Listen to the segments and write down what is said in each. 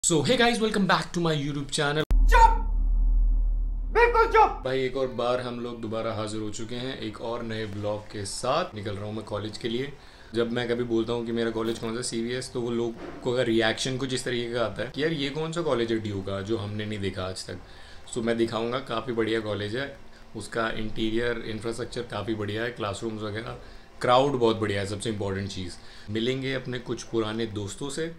So hey guys, welcome back to my YouTube channel. चुप, बिल्कुल चुप। भाई एक और बार हम लोग दोबारा हाजिर हो चुके हैं एक और नए ब्लॉग के साथ। निकल रहा हूँ मैं कॉलेज के लिए। जब मैं कभी बोलता हूँ कि मेरा कॉलेज कौन सा CVS, तो वो लोग को अगर रिएक्शन कुछ इस तरीके का आता है कि यार ये कौन सा कॉलेज है ड्यू का जो हमने नहीं देखा आज तक। सो मैं दिखाऊंगा, काफ़ी बढ़िया कॉलेज है। उसका इंटीरियर इंफ्रास्ट्रक्चर काफ़ी बढ़िया है, क्लासरूम्स वगैरह, क्राउड बहुत बढ़िया है। सबसे इंपॉर्टेंट चीज़, मिलेंगे अपने कुछ पुराने दोस्तों से।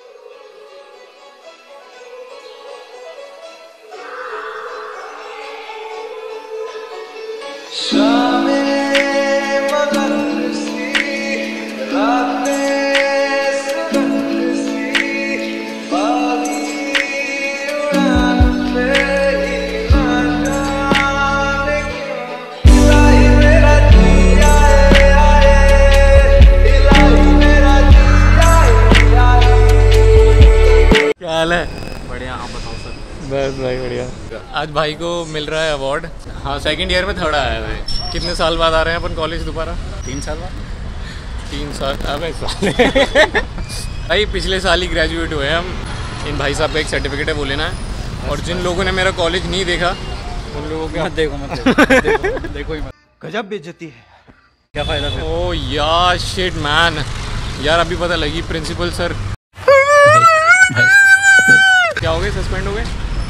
क्या हाल है? बढ़िया, आप बताओ सर। बस भाई बढ़िया। आज भाई को मिल रहा है अवार्ड। हाँ, सेकंड ईयर में थर्ड आया है भाई। कितने साल बाद आ रहे हैं अपन कॉलेज दोबारा? 3 साल बाद। 3 साल? अबे साले भाई पिछले साल ही ग्रेजुएट हुए हैं हम। इन भाई साहब का एक सर्टिफिकेट है, वो लेना है। और जिन लोगों ने मेरा कॉलेज नहीं देखा उन लोगों के मत देखो देखो ही मत। गजब बेइज्जती है। क्या फायदा फिर? ओ यार शिट मैन, यार अभी पता लगी प्रिंसिपल सर क्या हो गए, सस्पेंड हो गए।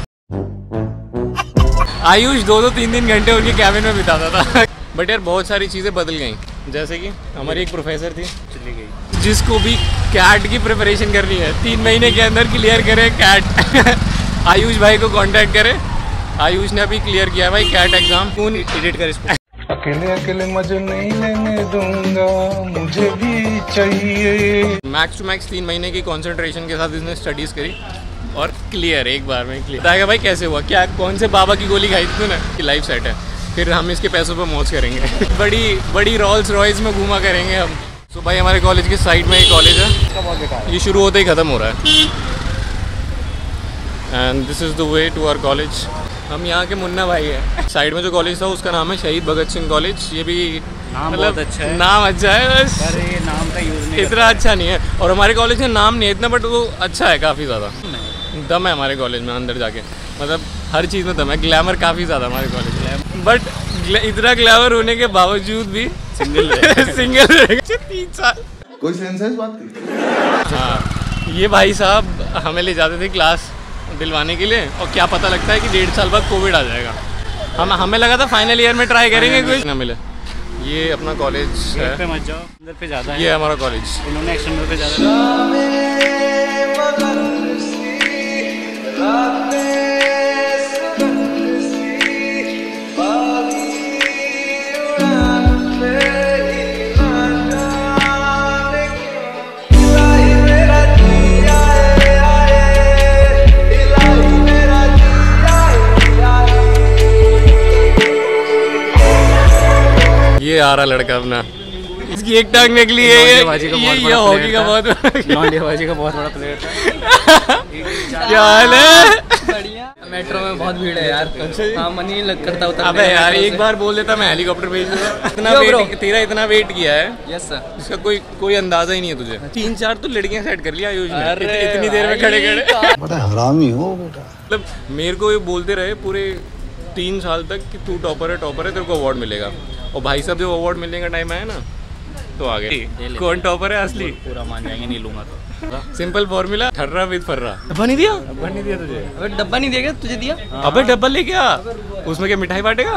आयुष 2-3 घंटे उनके कैबिन में बिताता था। बट यार बहुत सारी चीज़ें बदल गई। जैसे कि हमारी एक प्रोफेसर थी, चली गई, जिसको भी कैट की प्रिपरेशन करनी है 3 महीने के अंदर क्लियर करे कैट। आयुष भाई को कांटेक्ट करे। आयुष ने अभी क्लियर किया है भाई कैट एग्जाम। कौन एडिट कर इसको। अकेले अकेले मजे नहीं लेने दूंगा, मुझे भी चाहिए। मैक्स टू मैक्स 3 महीने की कंसंट्रेशन के साथ इसने स्टडीज़ करी और क्लियर, एक बार में क्लियर। बताएगा भाई कैसे हुआ, क्या कौन से बाबा की गोली खाई थी तूने कि लाइफ सेट है। फिर हम इसके पैसों पे मौज करेंगे। बड़ी रॉल्स रॉयस में घूमा करेंगे हम। तो भाई हमारे कॉलेज के साइड में एक कॉलेज है, बहुत बेकार। ये शुरू होते ही ख़त्म हो रहा है। And this is the way to our college. हम यहाँ के मुन्ना भाई है। साइड में जो कॉलेज था उसका नाम है शहीद भगत सिंह कॉलेज। ये भी नाम बहुत अच्छा है। नाम अच्छा है, बस पर ये नाम का यूज़ नहीं इतना अच्छा नहीं है। और हमारे कॉलेज का नाम नहीं है इतना, बट वो अच्छा है काफ़ी ज़्यादा। दम है हमारे कॉलेज में अंदर जाके, मतलब हर चीज़ में दम है। ग्लैमर काफ़ी ज़्यादा हमारे कॉलेज में, बट इतना ग्लैमर होने के बावजूद भी सिंगल 3 साल। कोई सेंस है इस बात की? हाँ, ये भाई साहब हमें ले जाते थे क्लास दिलवाने के लिए, और क्या पता लगता है कि 1.5 साल बाद कोविड आ जाएगा। हमें लगा था फाइनल ईयर में ट्राई करेंगे, कुछ ना मिले। ये अपना कॉलेज है, पे मत जाओ, अंदर पे ज़्यादा है। ये हमारा कॉलेज। इन्होंने एक्सटर्नल पे ज़्यादा। ये आ रहा लड़का अपना, इसकी एक टांग निकली है। ये हॉकी का बहुत लौंडियाबाजी का बहुत बड़ा प्लेयर था। क्या हाल है? बढ़िया। मेट्रो में बहुत भीड़ है यार। हाँ, मन ही नहीं करता उतरने अबे का यार मेट्रो एक से। बार बोल देता मैं हेलीकॉप्टर भेज देता। इतना क्यों bro? वेट, तेरा इतना वेट किया है यस सर। इसका कोई अंदाजा ही नहीं है तुझे। 3-4 तो लड़कियां सेट कर लिया आयुष ने अरे इतनी देर में भाई, खड़े। बड़ा हरामी हो बेटा। मतलब मेरे को ये बोलते रहे पूरे 3 साल तक कि तू टॉपर है, तेरे को अवार्ड मिलेगा। और भाई साहब जब अवार्ड मिलने का टाइम आया ना, तो आ गए। कौन टॉपर है असली? पूरा मान जाएंगे, नहीं लूंगा तो। सिंपल फॉर्मूला, ठर्रा विद फर्रा। डब्बा नहीं दिया? डब्बा नहीं दिया तुझे? अबे डब्बा नहीं देगा तुझे दिया? अबे डब्बा लेके आ, उसमें क्या मिठाई बांटेगा?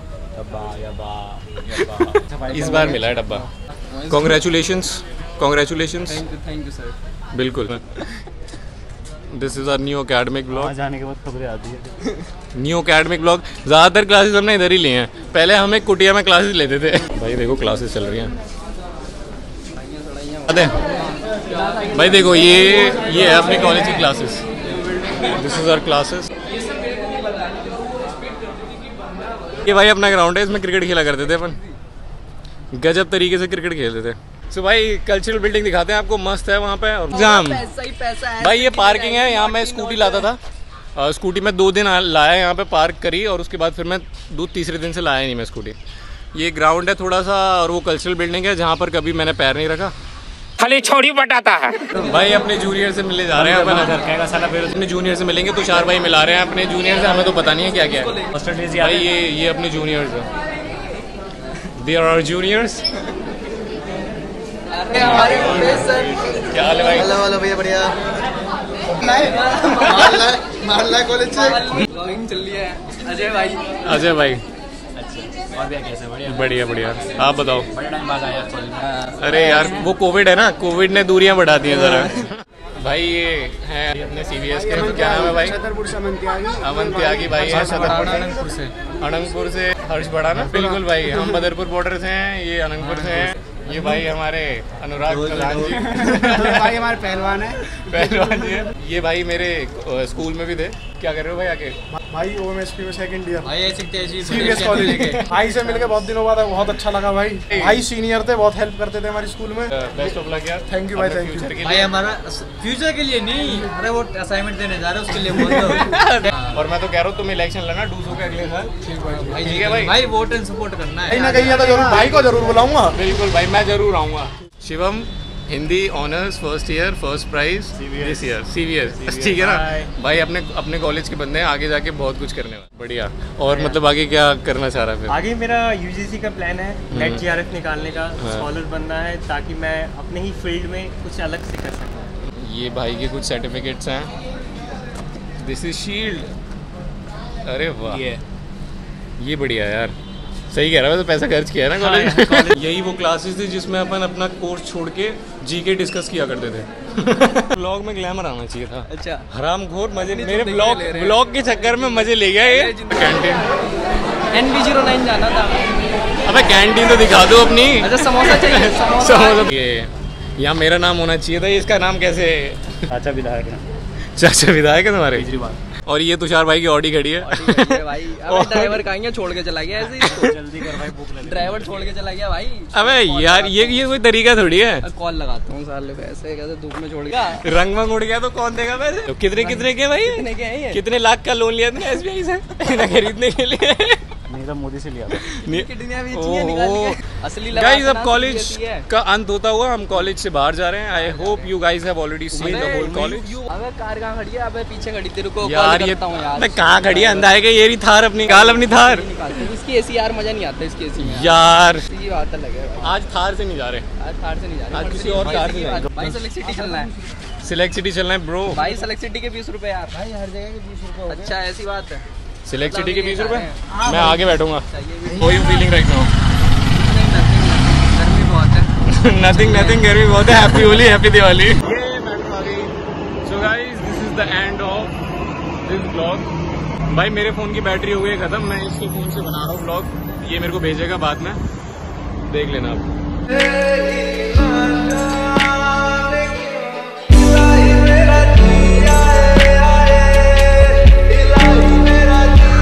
डब्बा इस बार मिला है डब्बा। कॉन्ग्रेचुलेशंस। Thank you sir. बिल्कुल। This is our new academic blog. वहाँ जाने के बाद खबरें आती है। New academic blog. ज़्यादातर क्लासेस हमने इधर ही लिए हैं। पहले हम एक कुटिया में क्लासेस लेते थे। भाई देखो क्लासेस चल रही हैं। अरे भाई देखो ये है अपने कॉलेज की classes. This is our classes. ये भाई अपना ग्राउंड है, इसमें क्रिकेट खेला करते थे अपन। गजब तरीके से क्रिकेट खेलते थे। सो भाई कल्चरल बिल्डिंग दिखाते हैं आपको, मस्त है वहाँ पे। और जाम पैसा ही पैसा है भाई, ये पार्किंग है। यहाँ मैं स्कूटी लाता था, स्कूटी में 2 दिन लाया, यहाँ पे पार्क करी, और उसके बाद फिर मैं तीसरे दिन से लाया नहीं मैं स्कूटी। ये ग्राउंड है थोड़ा सा, और वो कल्चरल बिल्डिंग है जहाँ पर कभी मैंने पैर नहीं रखा। खाली छोड़ी बटाता है। भाई अपने जूनियर से मिलने जा रहे हैं अपन। अपने जूनियर से मिलेंगे, तुषार भाई मिला रहे हैं अपने जूनियर से। हमें तो पता नहीं है क्या क्या है भाई। ये अपने जूनियर्स हैं, दे आर आवर जूनियर्स। क्या हाल है भाई? हेलो भैया, बढ़िया। मारला कॉलेज से ब्लॉगिंग चल रही है। अजय भाई अच्छा, और भैया कैसे? बढ़िया बढ़िया बढ़िया। आप बताओ। बड़े टाइम बाद आया कॉलेज में। अरे यार वो कोविड है ना, कोविड ने दूरियां बढ़ा दी हैं जरा। भाई ये है अपने CVS के, तो क्या नाम है भाई? छतरपुर से अमन त्यागी भाई है छतरपुर से। अनंगपुर से हर्ष बड़ा ना, बिल्कुल भाई। हम बदरपुर बॉर्डर से हैं, ये अनंगपुर से हैं। ये भाई हमारे अनुराग कलान जी भाई हमारे पहलवान जी है। ये भाई मेरे स्कूल में भी थे। क्या कर रहे हो भाई आके? भाई OMSP में सेकंड ईयर भाई ऐसी तेजी CVS कॉलेज। भाई से मिलके बहुत दिनों बाद बहुत अच्छा लगा भाई। भाई सीनियर थे, बहुत हेल्प करते थे हमारे स्कूल में। बेस्ट ऑफ लक यार। थैंक यू भाई, थैंक यू। भाई हमारा फ्यूचर के लिए नहीं, अरे वो असाइनमेंट देने जा रहे हैं उसके लिए बोल दो। और मैं तो कह रहा हूँ तुम इलेक्शन लड़ना डूसो के अगले साल। ठीक है भाई। भाई वोट एंड सपोर्ट करना है। कहीं ना कहीं तो जरूर भाई को जरूर बुलाऊंगा। बिल्कुल भाई, मैं जरूर आऊँगा। Shivam Hindi honours first year, first prize this year CVS। ठीक है ना भाई? अपने कॉलेज के बंदे हैं, आगे जाके बहुत कुछ करने वाले। बढ़िया। और मतलब आगे क्या करना चाह रहा है फिर? आगे मेरा UGC का प्लान है, नेट GRF निकालने का, स्कॉलर बनना है ताकि मैं अपने ही फील्ड में कुछ अलग से कर सकूं। ये भाई के कुछ सर्टिफिकेट्स हैं। This is shield. अरे वाह, ये बढ़िया यार। सही कह रहा है, तो पैसा खर्च किया है ना कॉलेज। यही वो क्लासेस थी जिसमें अपन अपना कोर्स छोड़ के GK डिस्कस किया करते थे। ब्लॉग में ग्लैमर आना चाहिए था। अच्छा, हरामखोर मजे नहीं। मेरे ब्लॉग के चक्कर में मजे ले गया ये। कैंटीन NB09 जाना था। अबे कैंटीन तो दिखा दो अपनी। अच्छा, समोसा चाहिए। समोसा। ये यहाँ मेरा नाम होना चाहिए था, इसका नाम कैसे? चाचा विधायक है। चाचा विधायक है तुम्हारे? केजरीवाल। और ये तुषार भाई की ऑडी खड़ी है। भाई अबे ड्राइवर कहाँ छोड़ के चला गया ऐसे ही। जल्दी कर भाई, भूख लगी। ड्राइवर छोड़ के चला गया भाई। अबे यार ये कोई तरीका थोड़ी है। कॉल लगाता हूँ साले, ऐसे कैसे धूप में छोड़ गया। रंग वंग उड़ गया तो कौन देगा पैसे? तो कितने के भाई? कितने के हैं ये? कितने लाख का लोन लिया तुमने SBI से खरीदने के लिए? नहीं तो मोदी से लिया था। किडनियां बेची है निकाल के। असली लगा गाइस अब कॉलेज का अंत होता हुआ हम कॉलेज से बाहर जा रहे हैं। I hope you guys have already seen the whole college. अबे कार कहाँ खड़ी है? अबे पीछे खड़ी, तेरे को यार ये मैं कहाँ खड़ी है? अंधा है कि ये रही थार अपनी? काल अपनी थार। इसकी AC यार मजा नहीं आता इसकी AC में यार। ये बात अलग है। आज थार से नहीं जा रहे, आज थार से नहीं जा रहे, आज किसी और कार से जाएंगे। भाई सेलेक्ट सिटी चलना है। सिलेक्ट सिटी चलना है ब्रो। भाई सेलेक्ट सिटी के 20 रुपए यार। भाई हर जगह के 20 रुपए। अच्छा ऐसी बात है। सिलेक्ट सिटी के 20 रुपए। मैं आगे बैठूंगा। How you feeling right now? गर्मी बहुत है। नथिंग गर्मी बहुत है। Happy Holi, happy Diwali. ये मैडम आ गई। So guys this is the end of this blog. भाई मेरे फोन की बैटरी हो गई खत्म, मैं इसके फोन से बना रहा हूँ ब्लॉग। ये मेरे को भेजेगा बाद में, देख लेना आप।